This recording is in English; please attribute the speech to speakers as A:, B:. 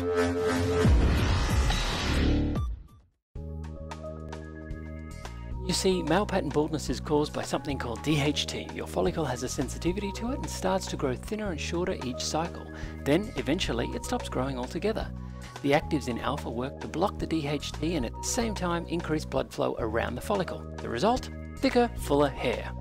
A: You see, male pattern baldness is caused by something called DHT. Your follicle has a sensitivity to it and starts to grow thinner and shorter each cycle. Then, eventually, it stops growing altogether. The actives in alpha work to block the DHT and at the same time increase blood flow around the follicle. The result? Thicker, fuller hair.